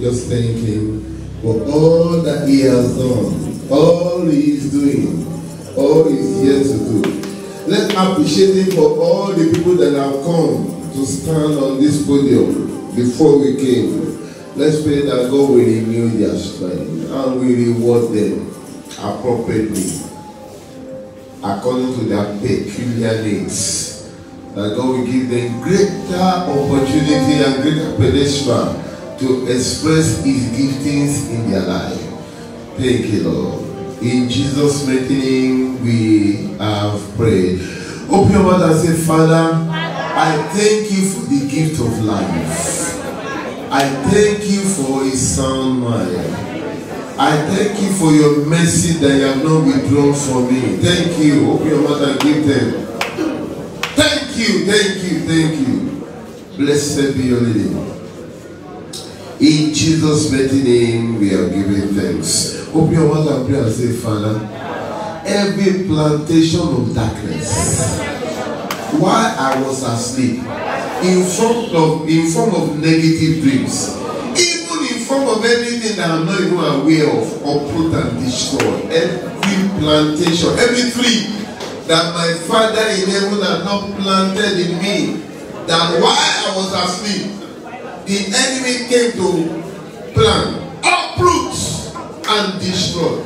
just thank him for all that he has done, all he is doing, all he is here to do. Let's appreciate him for all the people that have come to stand on this podium before we came. Let's pray that God will renew their strength and will reward them appropriately according to their peculiar needs. That God will give them greater opportunity and greater pedestal to express his giftings in their life. Thank you, Lord. In Jesus' mighty name we have prayed. Open your mouth and say, Father, I thank you for the gift of life. I thank you for his sound mind. I thank you for your mercy that you have not withdrawn from me. Thank you. Open your mouth and give them. Thank you, thank you, thank you. Blessed be your name. In Jesus' mighty name we are giving thanks. Open your mouth and pray and say, Father, every plantation of darkness, while I was asleep, in form of negative dreams, even in form of anything that I'm not even aware of, uproot and destroy every plantation, every tree that my Father in heaven had not planted in me, that while I was asleep, the enemy came to plant, uproot and destroy.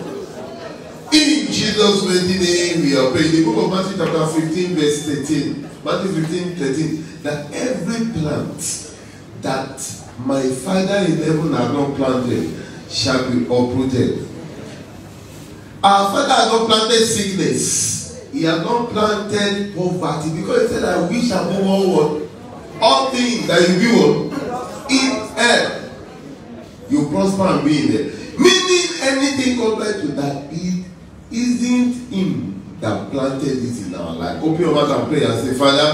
In Jesus' mighty name we are praying. The book of Matthew chapter 15 verse 13. Matthew 15, 13. That every plant that my Father in heaven had not planted shall be uprooted. Our Father had not planted sickness. He has not planted poverty, because he said, I wish above all things that you be in health, you prosper and be in there. Meaning anything compared to that, it isn't him that planted it in our life. Open your mouth and pray and say, Father,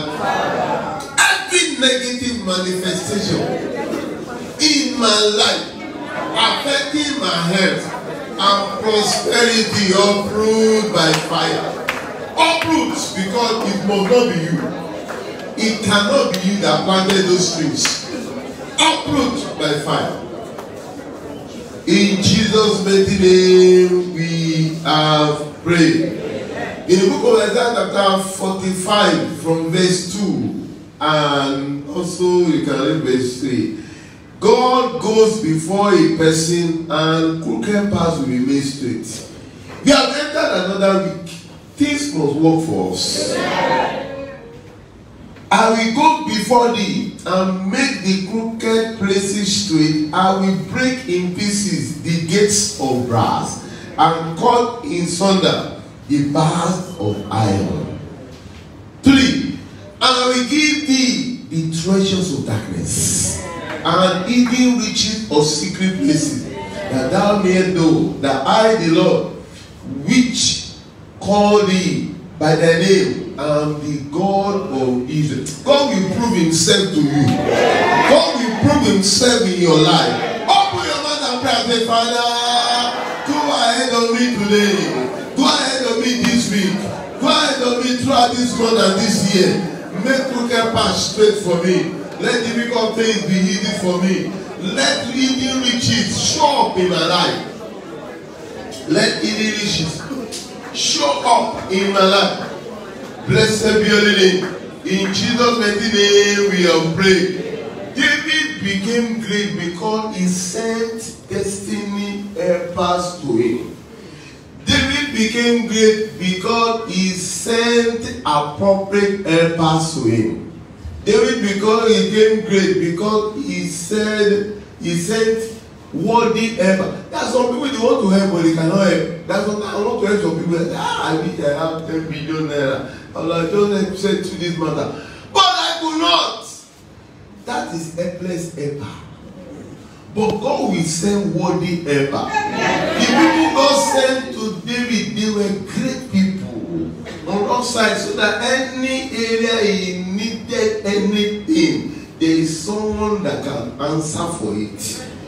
every negative manifestation in my life affecting my health and prosperity, uproot by fire. Uproot, because it must not be you. It cannot be you that planted those trees. Uproot by fire. In Jesus' mighty name we have prayed. In the book of Isaiah chapter 45 from verse 2, and also you can read verse 3. God goes before a person and crooked paths will be made straight. We have entered another week. Things must work for us. I will go before thee and make the crooked places straight. I will break in pieces the gates of brass and cut in sunder the bars of iron. 3. And I will give thee the treasures of darkness and hidden riches of secret places, that thou mayest know that I, the Lord, which call thee by thy name, am the God of Israel. God will prove himself to you. God will prove himself in your life. Open your mouth and pray and say, Father, go ahead of me today. Go ahead of me this week. Go ahead of me throughout this month and this year. Make crooked paths straight for me. Let difficult things be hidden for me. Let hidden riches show up in my life. Let hidden riches show up in my life. Blessed be your name. In Jesus' mighty name we have prayed. David became great because he sent destiny helpers to him. David became great because he sent appropriate helpers to him. David became great because he sent worthy helper. There are some people they want to help but they cannot help. That's what I want to help some people. I wish I have 10 billion naira. I'm like, don't say to this matter. But I could not. That is helpless helper. But God will send worthy helper. The people God sent to David, they were great people on all sides, so that any area he needed anything, there is someone that can answer for it.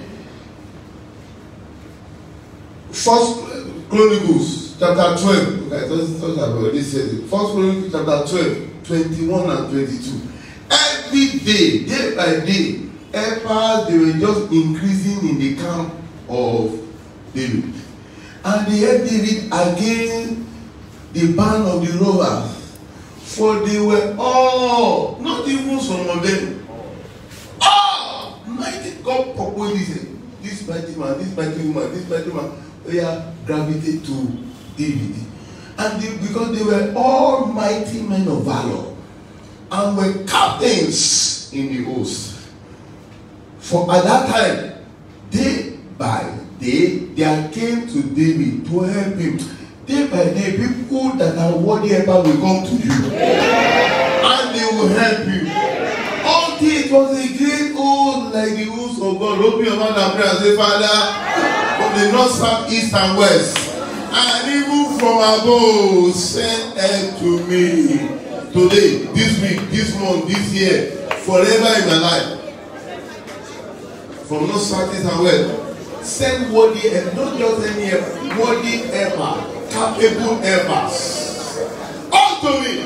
First Chronicles chapter 12. Okay, I already said it. First Chronicles chapter 12, 21 and 22. Every day, day by day, helpers, they were just increasing in the camp of David. And they helped David against the band of the robbers. For they were all, not even some of them, all mighty. God proposed this mighty man, this mighty woman, this mighty man, they are gravitated to David. And because they were all mighty men of valor and were captains in the host. For at that time, day by day, there came to David to help him. Day by day, people that are worthy helper will come to you. And they will help you. Until it was a great old, like the host of God. Open your mouth and pray and say, Father, from the north, south, east, and west, and even from above, send help to me today, this week, this month, this year, forever in my life. From north, south, east, and west, send worthy help, not just any help, worthy helper. Capable helpers unto me.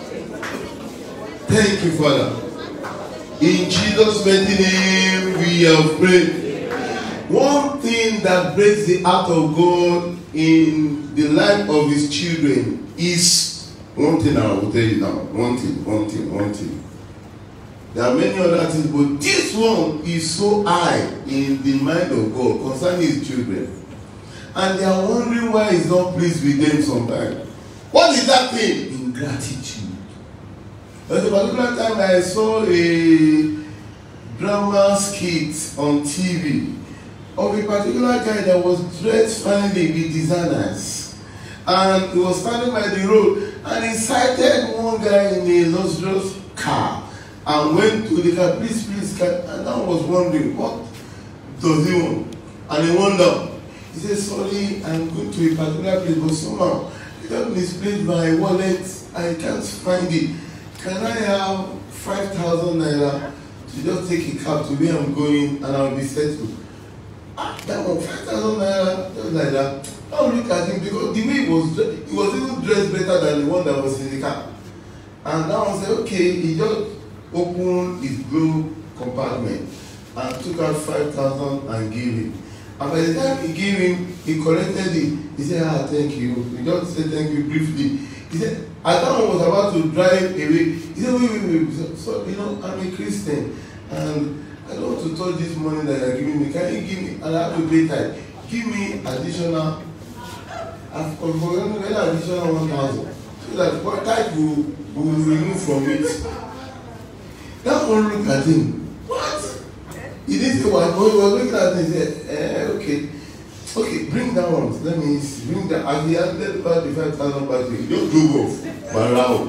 Thank you, Father. In Jesus' mighty name we have prayed. One thing that breaks the heart of God in the life of his children is one thing. I will tell you now. One thing. There are many other things, but this one is so high in the mind of God concerning his children. And they are wondering why he's not pleased with them sometimes. What is that thing? Ingratitude. At a particular time, I saw a drama skit on TV of a particular guy that was dressed finally with designers. And he was standing by the road and he sighted one guy in a luxurious car and went to the car, please, and I was wondering, what does he want? And he wondered. He said, sorry, I'm going to a particular place, but somehow I just misplaced my wallet. I can't find it. Can I have 5,000 naira to just take a cab to where I'm going and I'll be settled? That one, 5,000 naira, just like that. I'll look at him because the way he was even dressed better than the one that was in the car. And that one said, okay, he just opened his glove compartment and took out 5,000 and gave it. And by the time he gave him, he collected it. He said, thank you. He just said thank you briefly. He said, as that one was about to drive away, he said, wait. So, I'm a Christian. And I don't want to touch this money that you're giving me. Can you give me, and I have to pay tithe. Give me additional, I've forgotten additional 1,000. So that what tithe will remove from it. That one looked at him. What? He didn't say what, but he was looking at it and said, okay, bring that one. Let me see. Bring that. And he handed back the 5,000 back to you. Just do off. Barao.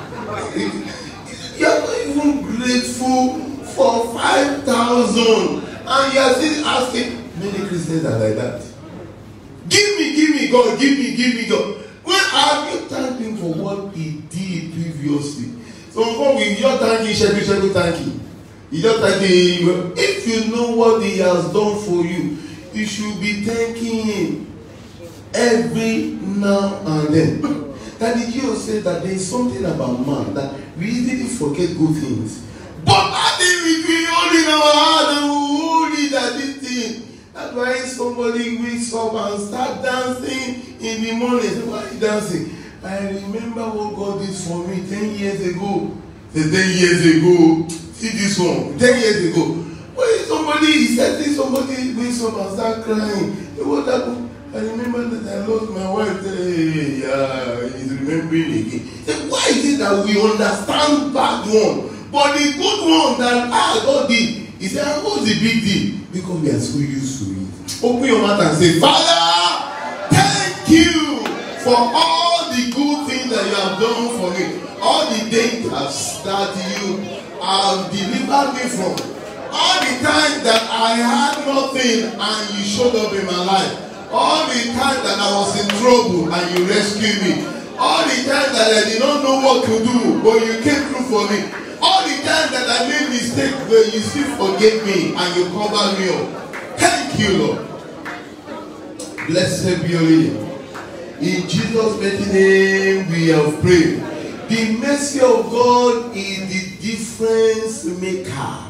You are not even grateful for 5,000. And you are still asking, many Christians are like that. Give me, God, give me, God. When have you thanked him for what he did previously? So when we just thank him, Sheku thank him. You just thank him. If you know what he has done for you, you should be thanking him every now and then. That the Jesus said that there is something about man that we easily forget good things. But that thing we hold in our heart and we hold it at this thing. That's why somebody wakes up and start dancing in the morning. Say, why are you dancing? I remember what God did for me 10 years ago. Say, 10 years ago. See this one. 10 years ago. When somebody wakes up and start crying. Say, what happened? I remember that I lost my wife. Hey, he's remembering again. Say, why is it that we understand bad one? But the good one that God did, he said, what's the big deal? Because we are so used to it. Open your mouth and say, Father, thank you for all the good things that you have done for me. All the dangers that you have delivered me from. All the times that I had nothing and you showed up in my life. All the times that I was in trouble and you rescued me. All the times that I did not know what to do, but you came through for me. All the times that I made mistakes, where you still forgave me and you covered me up. Thank you, Lord. Blessed be your name. In Jesus' mighty name we have prayed. The mercy of God is the difference maker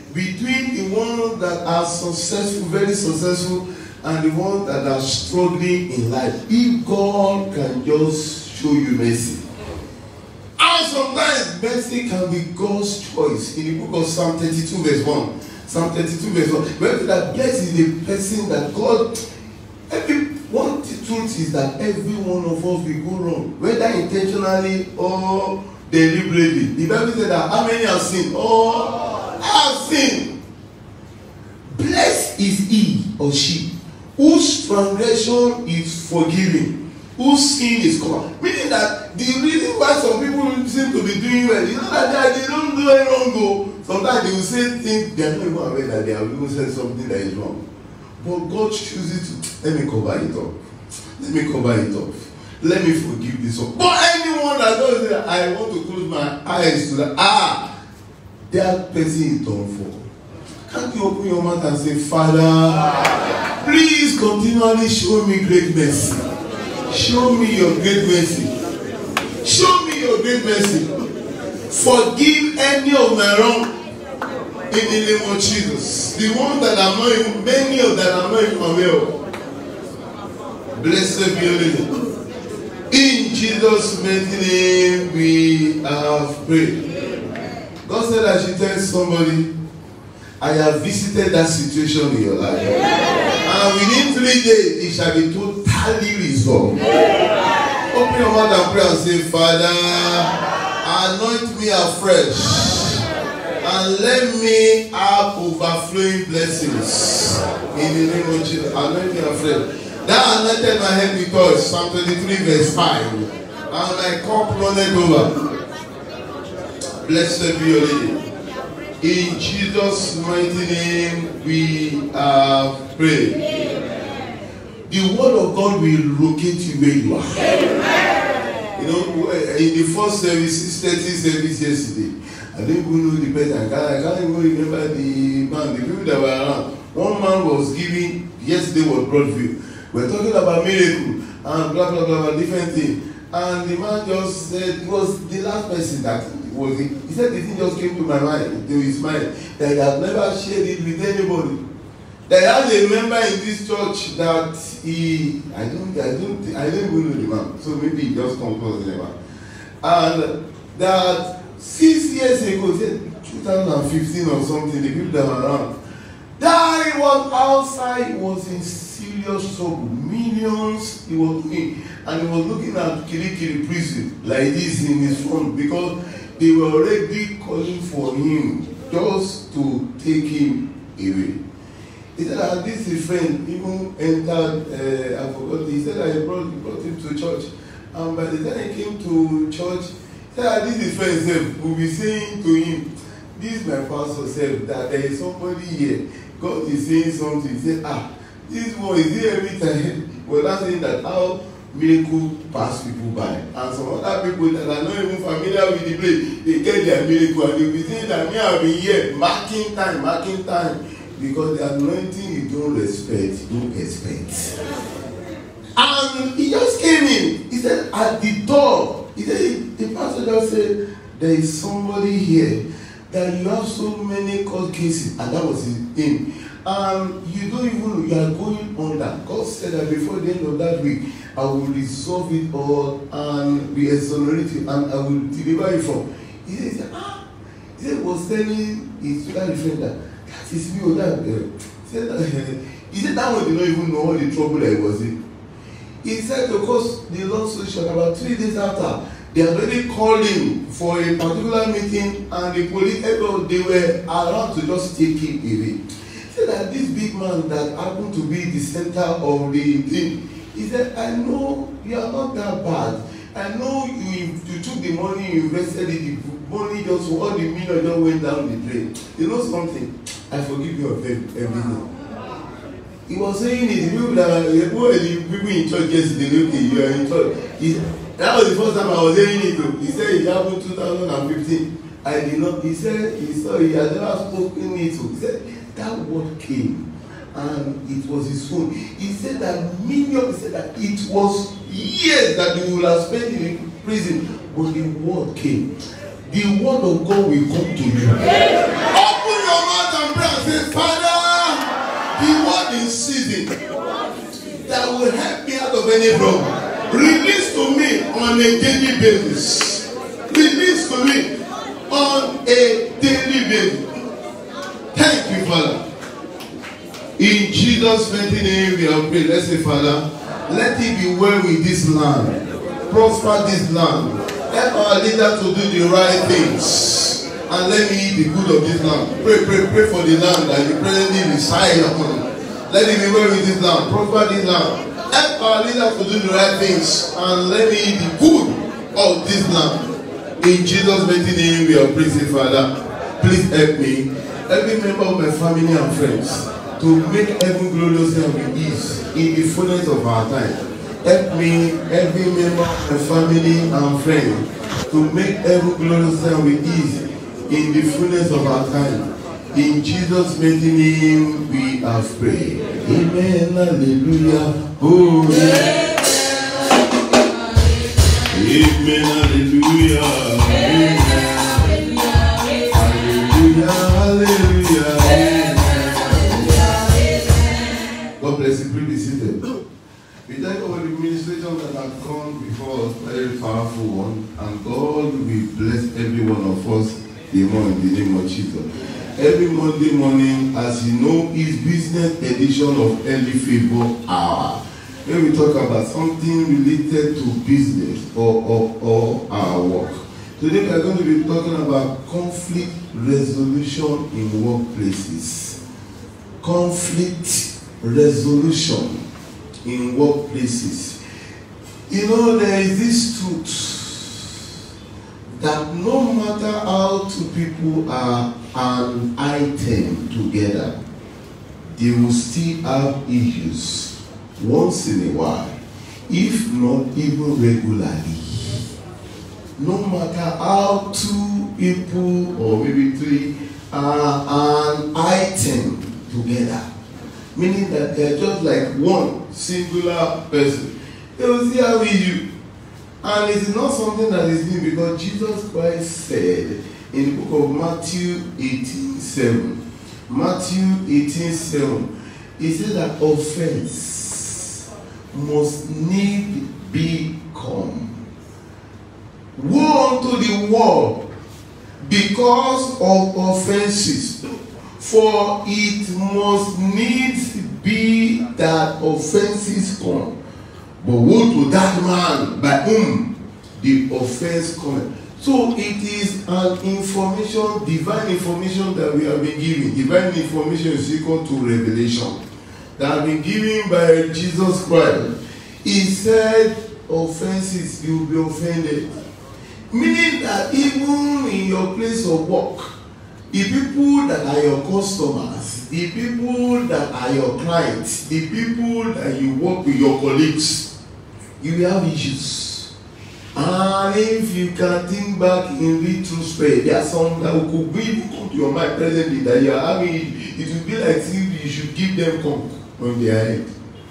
between the ones that are successful, very successful, and the ones that are struggling in life. If God can just show you mercy. And sometimes mercy can be God's choice. In the book of Psalm 32 verse 1. Psalm 32 verse 1. Where that blessed is the person that God, one truth is that every one of us will go wrong, whether intentionally or deliberately. The Bible said that how many have sinned? All have sinned. Blessed is he or she whose transgression is forgiven, whose sin is covered. Meaning that the reason why some people seem to be doing well, you know that they don't do any wrong. Sometimes they will say things they are not even aware that they have even said something that is wrong. But God chooses to let me cover it up. Let me cover it up. Let me forgive this one. But anyone that does that, I want to close my eyes to that. That person is done for. Can't you open your mouth and say, Father, please continually show me great mercy. Show me your great mercy. Show me your great mercy. Forgive any of my wrong in the name of Jesus. The one that I'm not even, many of that I'm not even aware of. Blessed be your name. In Jesus' mighty name we have prayed. God said I should tell somebody, I have visited that situation in your life. And within 3 days, it shall be totally resolved. Open your mouth and pray and say, Father, anoint me afresh. And let me have overflowing blessings. In the name of Jesus, anoint me afresh. That anointed my head with oil, Psalm 23 verse 5. And my cup runneth over. Blessed be your name. In Jesus' mighty name we have prayed. Amen. The word of God will locate you where you are. Amen. You know, in the first service, 30 service yesterday, I didn't even know the person. I can't even remember the man, the people that were around. One man was giving, yesterday was Broadview. We're talking about miracle and blah blah blah, different thing. And the man just said, it was the last person that was it. He said the thing just came to my mind, to his mind, that he had never shared it with anybody. That he has a member in this church that he, I don't even know the man. So maybe he just comes close to the man. And that 6 years ago, 2015 or something, the people that were around, that he was outside, he was in serious trouble, millions he was in, and he was looking at Kirikiri prison like this in his front because they were already calling for him just to take him away. He said that this his friend even entered, I forgot, he said that he brought him to church. And by the time he came to church, he said that this his friend said, will be saying to him, this my pastor said that there is somebody here. God is saying something. He said, this one is here every time. Well, that's saying that how miracle pass people by. And some other people that are not even familiar with the place, they get their miracle and they'll be saying that me I've been here, marking time. Because the anointing you don't respect, you don't expect. And he just came in. He said, at the door, he said, the pastor just said, there is somebody here that you have so many court cases, and that was him. You don't even know, you are going under. God said that before the end of that week, I will resolve it all and be exonerate you, and I will deliver you from. He said, he said, was telling his friend that is me or that. He said that one did not even know all the trouble that he was in. He said because the long story short, about 3 days after, they are already calling for a particular meeting, and the police, they were around to just take him away. He said that this big man that happened to be the center of the thing, he said, I know you are not that bad. I know you took the money, you invested it, the money just, all the million just went down the drain. You know something? I forgive you of everything. He was saying it, the people in church yesterday, okay, you are in church. That was the first time I was hearing it. He said it happened 2015. I did not. He said he had never spoken it. He said that word came, and it was his phone. He said that millions. He said that it was years that he would have spent in prison, but the word came. The word of God will come to you. Open your mouth and that will help me out of any problem. Release to me on a daily basis. Release to me on a daily basis. Thank you, Father. In Jesus' mighty name we have prayed. Let's say, Father, let it be well with this land. Prosper this land. Help our leader to do the right things. And let me eat the good of this land. Pray for the land that you presently reside upon. Let it be well with this land. Prosper this land. Help our leader to do the right things. And let me eat the good of this land. In Jesus' mighty name we are praising, Father. Please help me, every member of my family and friends, to make heaven glorious and with ease in the fullness of our time. Help me, every member of my family and friends, to make heaven glorious and with ease in the fullness of our time. In Jesus' mighty name we have prayed. Amen. Hallelujah. Oh, yeah. Amen, hallelujah, amen, hallelujah, hallelujah, amen. God bless you, please be seated. We thank God for the ministration that have come before us, very powerful one, and God will bless every one of us the more in the name of Jesus. Every Monday morning, as you know, is business edition of Early Favor Hour. When we talk about something related to business or our work. Today we are going to be talking about conflict resolution in workplaces. Conflict resolution in workplaces. You know, there is this truth that no matter how two people are an item together, they will still have issues once in a while, if not even regularly. No matter how two people or maybe three are an item together, meaning that they are just like one singular person, they will still have issue. And it is not something that is new, because Jesus Christ said in the book of Matthew 18:7, Matthew 18:7, he said that offense must need become. Woe unto the world because of offenses, for it must needs be that offenses come. But woe to that man by whom the offense comes. So it is an information, divine information that we have been given. Divine information is equal to revelation that have been given by Jesus Christ. He said, offenses, you will be offended. Meaning that even in your place of work, the people that are your customers, the people that are your clients, the people that you work with, your colleagues, you will have issues. And if you can think back in retrospect, there are some that could be come to your mind presently that you are having, it will be like if you should give them conk on their head.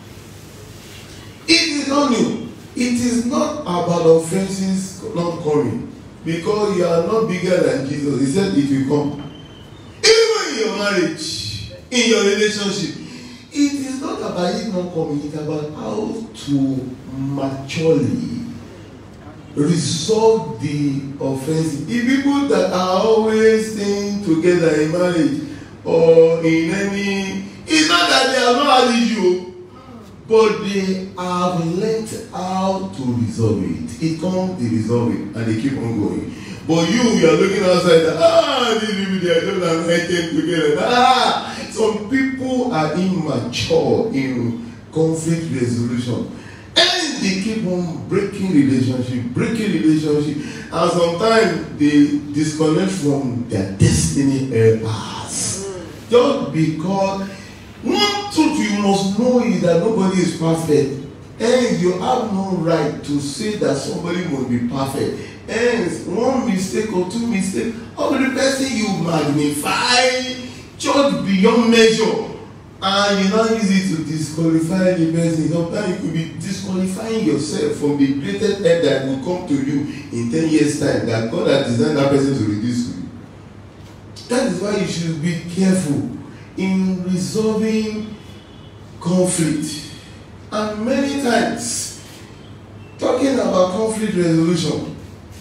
It is not new. It is not about offenses not coming, because you are not bigger than Jesus. He said it will come. Even in your marriage, in your relationship, it is not about it not coming. It's about how to maturely resolve the offense. The people that are always staying together in marriage or in any, it's not that they have not had issue, but they have learned how to resolve it. It comes, they resolve it, and they keep on going. But you are looking outside, these people, they are just an item together. Some people are immature in conflict resolution. And they keep on breaking relationship, and sometimes they disconnect from their destiny helpers. Just because one truth you must know is that nobody is perfect, and you have no right to say that somebody must be perfect. And one mistake or two mistakes of the person you magnify just beyond measure. And you now use it to disqualify the person. Sometimes you could be disqualifying yourself from the greatest help that will come to you in 10 years' time, that God has designed that person to reduce to you. That is why you should be careful in resolving conflict. And many times, talking about conflict resolution,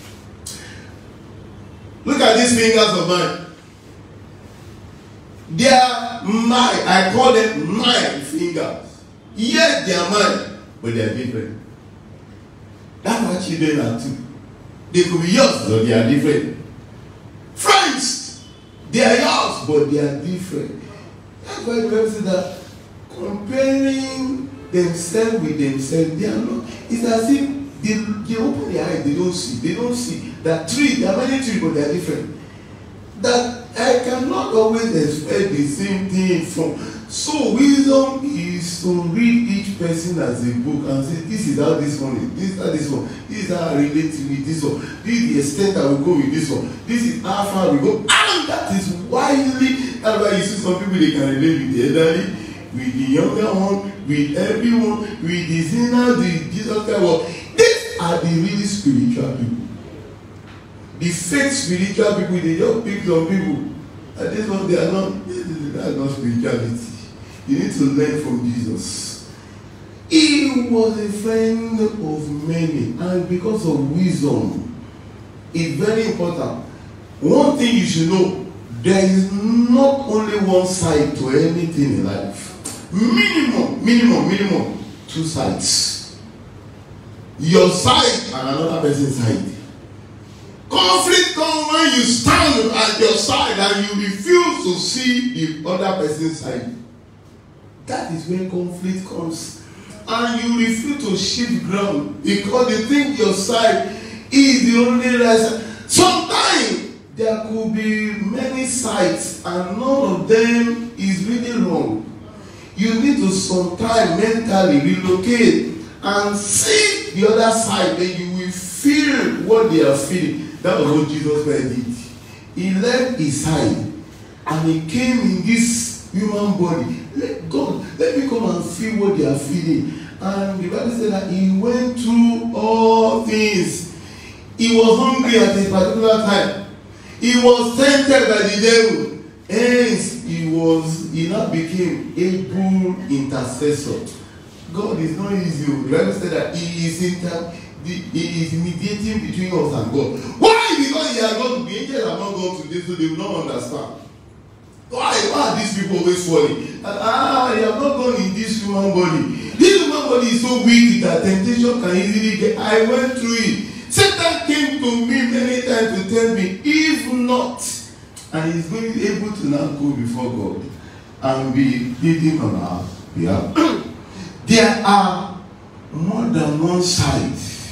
look at these fingers of mine. They are mine. I call them mine fingers. Yes, they are mine, but they are different. That's what children are too. They could be yours, but they are different. Friends, they are yours, but they are different. That's why the Bible says that comparing themselves with themselves, they are not. It's as if they open their eyes, they don't see. They don't see that there are many trees, but they are different. That I cannot always expect the same thing from. So wisdom is to read each person as a book and say, this is how this one is, this is how this one, this is how I relate to with this one, this is the extent I will go with this one, this is how far we go. And that is wisely. That's why you see some people, they can relate with the elderly, with the younger one, with everyone, with the sinner, the Jesus Christ. These are the really spiritual people. The fake spiritual people, they just pick some people. And this one, they are not spirituality. You need to learn from Jesus. He was a friend of many, and because of wisdom, it's very important. One thing you should know, there is not only one side to anything in life. Minimum, two sides. Your side and another person's side. Conflict comes when you stand at your side and you refuse to see the other person's side. That is when conflict comes. And you refuse to shift ground because you think your side is the only right side. Sometimes there could be many sides and none of them is really wrong. You need to sometimes mentally relocate and see the other side, then you will feel what they are feeling. That was what Jesus Christ did. He left his side and he came in this human body. Let me come and feel what they are feeling. And the Bible said that he went through all things. He was hungry at a particular time. He was tempted by the devil. Hence, he now became able intercessor. God is not easy. The Bible said that he is mediating between us and God. Why? Because he has not, the angels have not gone to this, so they will not understand. Why are these people always falling? You have not gone in this human body. This human body is so weak that temptation can easily get. I went through it. Satan came to me many times to tell me, if not, and he's going to be able to now go before God and be leading on our behalf. There are more than one side.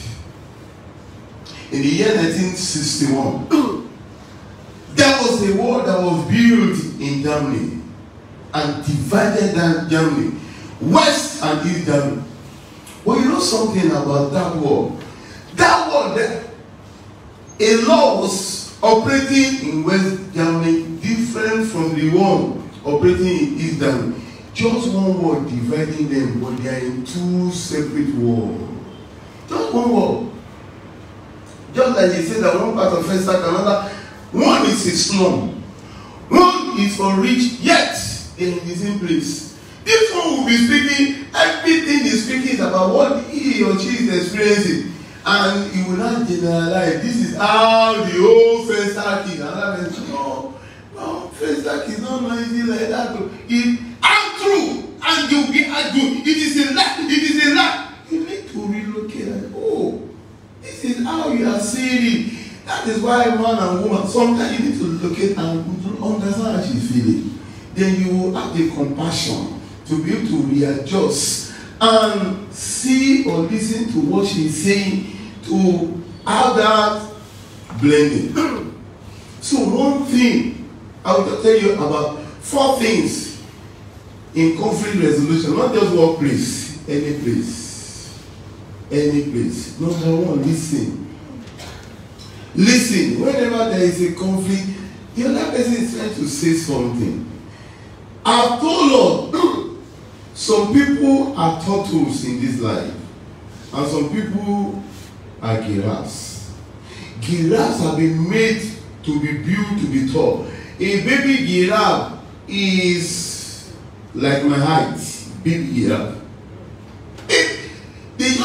In the year 1961, there was a wall that was built in Germany and divided that Germany, West and East Germany. Well, you know something about that wall? That wall there, a law was operating in West Germany different from the one operating in East Germany. Just one wall dividing them, but they are in two separate walls. Just one wall. Just like they say that one part of Festac, another, one is a slum. One is for rich, yet they are in the same place. This one will be speaking, everything he's speaking is about what he or she is experiencing. And he will not generalize. This is how the whole Festac is. And no, Festac is not noisy like that. I'm true, and you'll be arguing. It is a lie. It is a lie. You need to relocate. And, this is how you are seeing it. That is why man and woman, sometimes you need to locate and understand how she's feeling. Then you will have the compassion to be able to readjust and see or listen to what she's saying to have that blending. So one thing, I will tell you about 4 things in conflict resolution, not just workplace, any place. Any place. Number 1, listen. Listen. Whenever there is a conflict, the other person is trying to say something. I've told Lord, some people are turtles in this life, and some people are giraffes. Giraffes have been made to be built to be tall. A baby giraffe is like my height, baby giraffe. It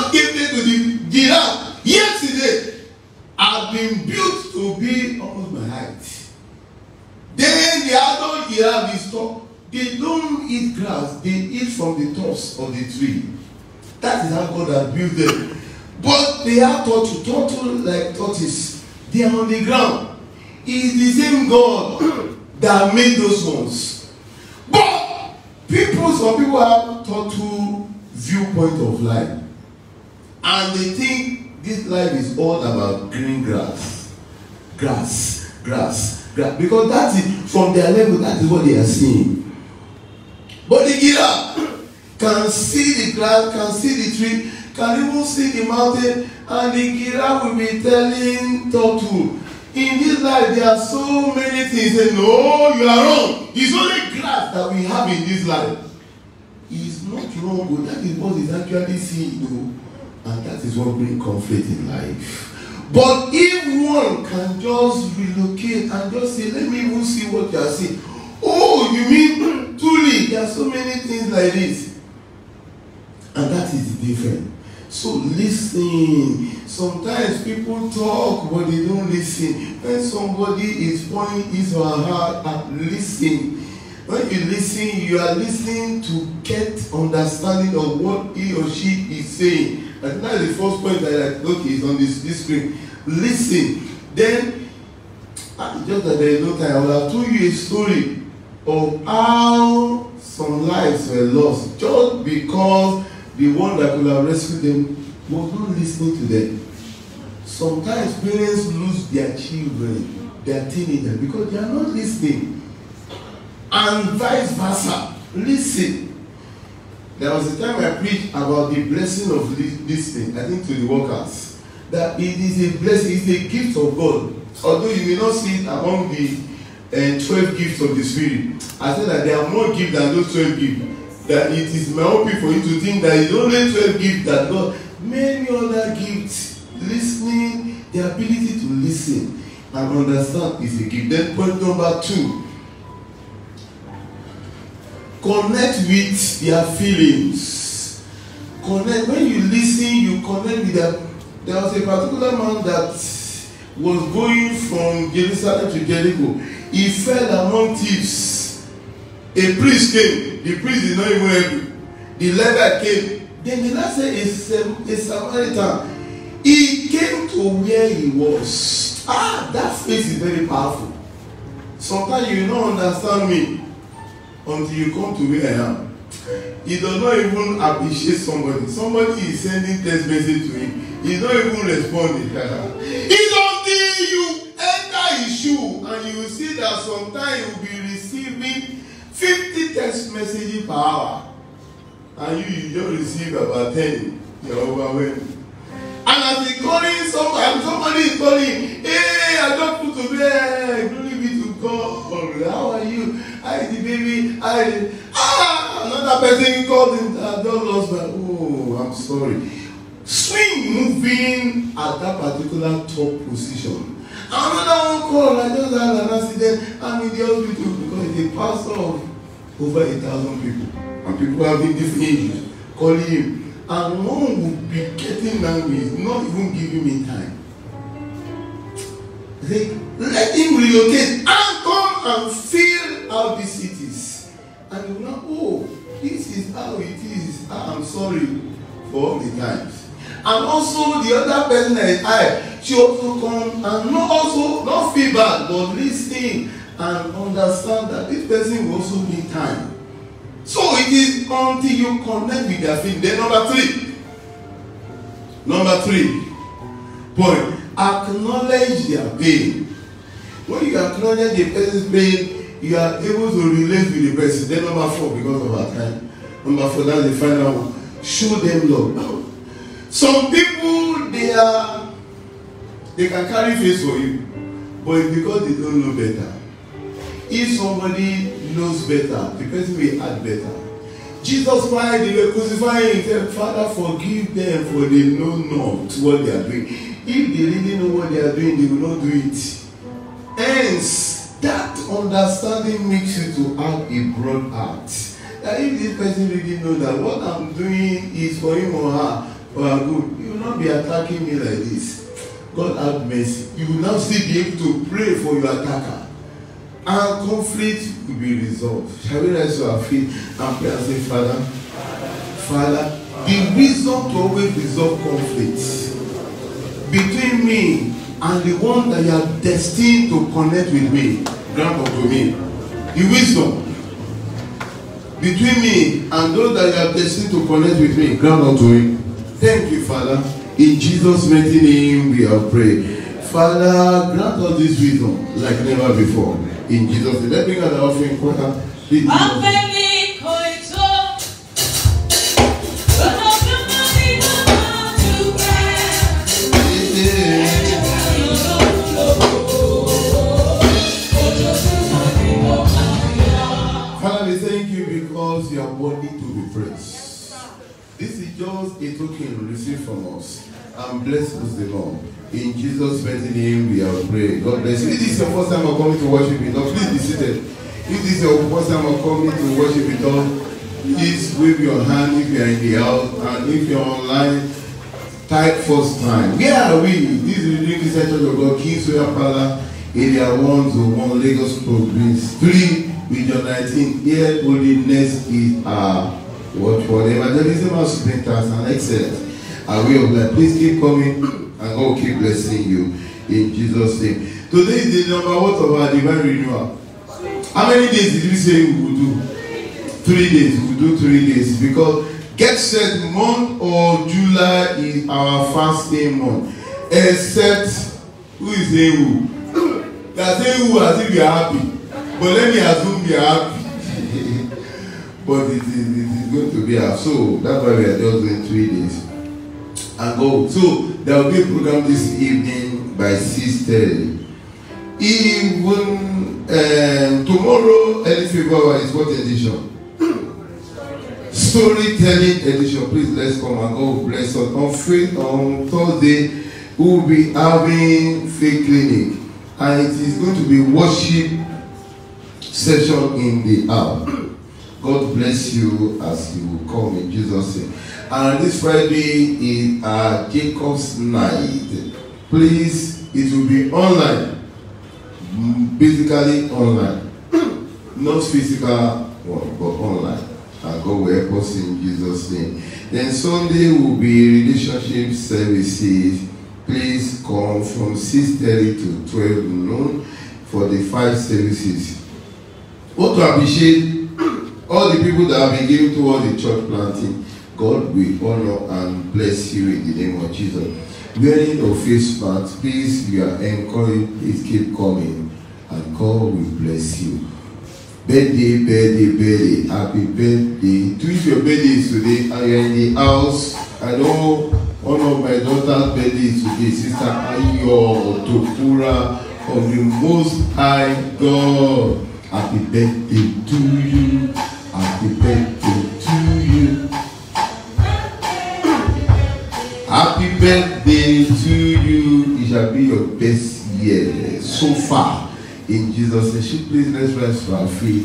just gave it to the giraffe yesterday have been built to be almost my height. Then the adult giraffe is tall. They don't eat grass, they eat from the tops of the tree. That is how God has built them. But they are turtle like tortoise. They are on the ground. It is the same God that made those ones. But some people have turtle viewpoint of life. And they think this life is all about green grass. Grass. Because that is, from their level, that is what they are seeing. But the giraffe can see the grass, can see the tree, can even see the mountain, and the giraffe will be telling turtle, in this life there are so many things. Say, no, you are wrong. It's only grass that we have in this life. It's not wrong, but that is what is actually seen, though. And that is what brings conflict in life. But if one can just relocate and just say, let me even see what you are seeing. Oh, you mean truly there are so many things like this. And that is the difference. So listen. Sometimes people talk but they don't listen. When somebody is pointing his or her heart at listen. When you listen, you are listening to get understanding of what he or she is saying. And that's the first point that I look is on this screen. Listen. Then, just that there is no time, I will have told you a story of how some lives were lost just because the one that could have rescued them was not listening to them. Sometimes parents lose their children, their teenagers, because they are not listening. And vice versa. Listen. There was a time I preached about the blessing of listening, I think to the workers. That it is a blessing, it's a gift of God. Although you may not see it among the 12 gifts of the Spirit. I said that there are more gifts than those 12 gifts. That it is myopic for you to think that it's only 12 gifts that God. Many other gifts. Listening, the ability to listen and understand is a gift. Then point number 2. Connect with their feelings. Connect. When you listen, you connect with them. There was a particular man that was going from Jerusalem to Jericho. He fell among thieves. A priest came. The priest did not even help him. The Levite came. Then the last said a Samaritan. He came to where he was. That face is very powerful. Sometimes you don't understand me until you come to where I am. He does not even appreciate somebody. Somebody is sending text message to him. He's not even responding. It's until you enter his shoe and you will see that sometimes you will be receiving 50 text messages per hour. And you just receive about 10. You're overwhelmed. And as he calling somebody is calling, hey, I just put to bed. Glory be to God. How are you? Hi, the baby. Another person called him. I don't lost my. Oh, I'm sorry. Swing moving at that particular top position. Another one called. I just had an accident. I'm in the hospital because it's a pastor of over 1,000 people. And people having different issues. Calling him. And one would be getting angry, not even giving me time. They let him relocate and come and fill out the cities. And you know, oh, this is how it is. I'm sorry for all the times. And also the other person that is high, she also come and not feel bad, but listen and understand that this person will also need time. So it is until you connect with their feelings. Then number three point, acknowledge their pain. When you acknowledge the person's pain, you are able to relate with the person. Then number 4, because of our time. Number 4, that's the final one. Show them love. Some people, they can carry face for you, but it's because they don't know better. If somebody knows better, the person will act better. Jesus Christ, they were crucifying him, said, Father, forgive them, for they know not what they are doing. If they really know what they are doing, they will not do it. Hence, that understanding makes you to have a broad heart. That if this person really knows that what I'm doing is for him or her, Oh, good. You will not be attacking me like this. God have mercy. You will now still be able to pray for your attacker. And conflict will be resolved. Shall we rise to our feet and pray and say, Father, the wisdom to always resolve conflicts between me and the one that you are destined to connect with me, grant unto me. The wisdom between me and those that you are destined to connect with me, grant unto me. Thank you, Father. In Jesus' mighty name we have prayed. Father, grant us this wisdom like never before. In Jesus' name. Let's bring out the offering quarter. Father, we thank you because you are worthy to be praised. This is just a token received from us. And bless us the Lord. In Jesus' mighty name we have prayed. God bless you. If this is your first time of coming to worship with us, please be seated. If this is your first time of coming to worship with us, please wave your hand if you are in the house. And if you are online, type first time. Where are we? This is the Redeemed Christian Church of God, Kingsway Palace, Area 101, Lagos Province 3, Region 19. Here, holiness is our watch for the evangelism and sprinters and excellence. Our way of life. Please keep coming. And God will keep blessing you in Jesus' name. Today is the number one of our divine renewal. How many days did we say we will do? 3 days. We will do 3 days. Because get set, month of July is our fasting month. Except, who is saying who? They are saying who as if we are happy. But let me assume we are happy. But it is going to be our soul. That's why we are just doing 3 days. And go. So there will be a program this evening by 6:30. Even tomorrow, early February is what edition? Storytelling edition. Please let's come and go bless us. On Thursday, we will be having faith clinic, and it is going to be worship session in the hour. God bless you as you will come in Jesus' name. And this Friday is Jacob's night. Please, it will be online. Basically online. Not physical one, but online. And God will help us in Jesus' name. Then Sunday will be relationship services. Please come from 6:30 to 12 noon for the 5 services. Want to appreciate all the people that have been given towards the church planting. God will honor and bless you in the name of Jesus. Wearing your face mask, please, you are encouraged. Please keep coming, and God will bless you. Birthday, happy birthday. If your birthday is today and you're in the house, I know one of my daughter's birthday is today, Sister Ayo Tokura of the Most High God. Happy birthday to you. Happy birthday to you. Happy birthday to you. It shall be your best year so far. In Jesus' name, please let's rise to our feet.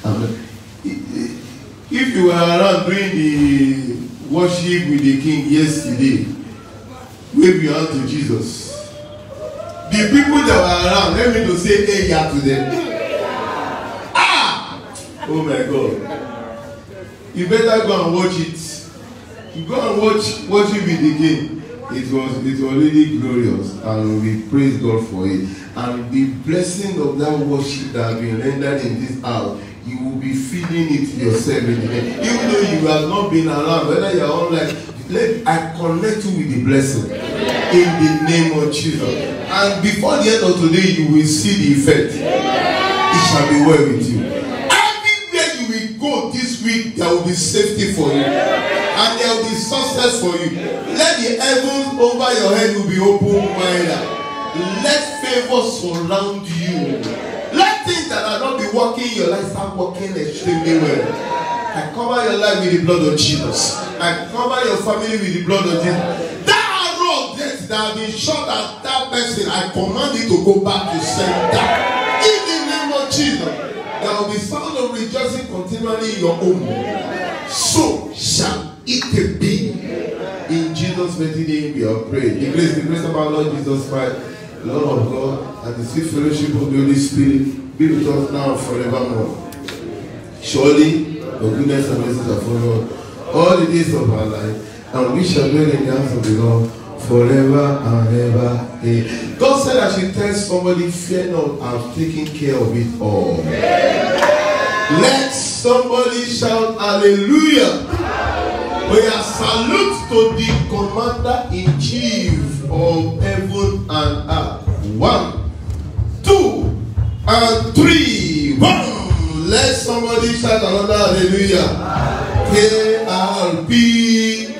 If you were around during the worship with the King yesterday, wave your hand to Jesus. The people that were around, let me to say hey yeah to them. Oh my God. You better go and watch it. You go and watch it with the King. It was really glorious, and we praise God for it. And the blessing of that worship that has been rendered in this house, you will be feeling it yourself in the end. Even though you have not been around, whether you are online, I connect you with the blessing in the name of Jesus. And before the end of today, you will see the effect. It shall be well with you. Everywhere you will go this week, there will be safety for you. And there will be success for you. Let the heavens over your head will be open wider. Let favor surround you. Let things that are not be working in your life start working extremely well. I cover your life with the blood of Jesus. I cover your family with the blood of Jesus. That arrow of death that has been shot at that person, I command it to go back to center. In the name of Jesus, there will be sound of rejoicing continually in your home. So shall it be in Jesus' consummated name we have prayed. The grace of our Lord Jesus Christ, the love of God, and the sweet fellowship of the Holy Spirit be with us now and forevermore. Surely, the goodness and mercy shall follow us all the days of our life, and we shall dwell in the house of the Lord forever and ever. Amen. God said I should tell somebody, fear not, I've taken care of it all. Let somebody shout hallelujah. We are salute to the commander-in-chief of heaven and earth. 1, 2, and 3. 1. Let somebody shout another hallelujah. KRP.